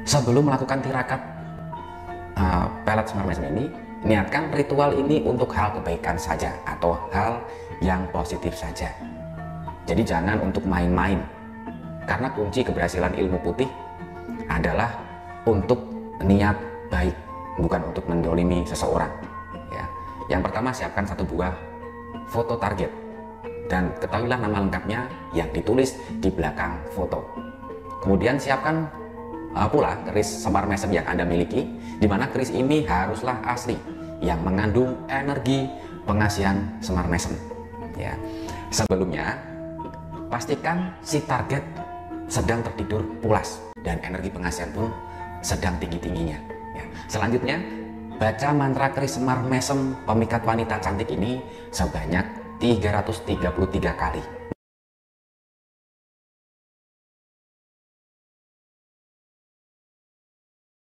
Sebelum melakukan tirakat pelet semar mesem ini, niatkan ritual ini untuk hal kebaikan saja atau hal yang positif saja. Jadi jangan untuk main-main, karena kunci keberhasilan ilmu putih adalah untuk niat baik, bukan untuk mendolimi seseorang ya. Yang pertama, siapkan satu buah foto target dan ketahuilah nama lengkapnya yang ditulis di belakang foto. Kemudian siapkan pula keris semar mesem yang Anda miliki, di mana keris ini haruslah asli yang mengandung energi pengasihan semar mesem ya. Sebelumnya pastikan si target sedang tertidur pulas dan energi pengasihan pun sedang tinggi-tingginya ya. Selanjutnya baca mantra keris semar mesem pemikat wanita cantik ini sebanyak 333 kali.